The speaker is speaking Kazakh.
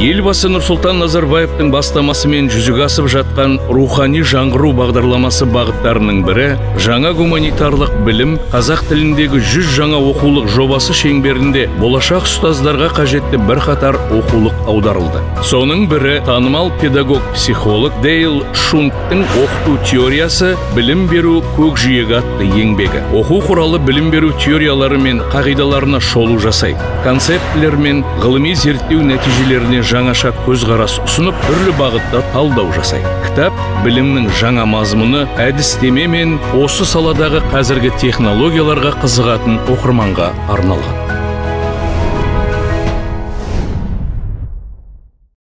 Елбасы Нұрсұлтан Назарбаевтың бастамасымен жүзеге асып жатқан рухани жаңғыру бағдарламасы бағыттарының бірі жаңа гуманитарлық білім, қазақ тіліндегі 100 жаңа оқулық жобасы шеңберінде болашақ ұстаздарға қажетті бірқатар оқулық аударылды. Соның бірі танымал педагог-психолог Дейл Шунттың оқыту теориясы білім беру көкжиегі атты еңбегі. Оқу құралы білім беру теориялары мен қағидаларына шолу жасайды. Концептілер мен ғылыми зерттеу нәтижелеріне жаңаша көзқарас ұсынып, түрлі бағытта талдау жасайды. Кітап білімнің жаңа мазмұны, әдістеме мен осы саладағы қазіргі технологияларға қызығатын оқырманға арналған.